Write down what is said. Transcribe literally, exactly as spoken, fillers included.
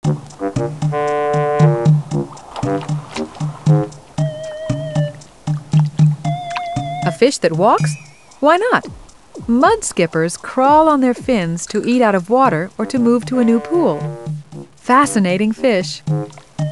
A fish that walks? Why not? Mudskippers crawl on their fins to eat out of water or to move to a new pool. Fascinating fish.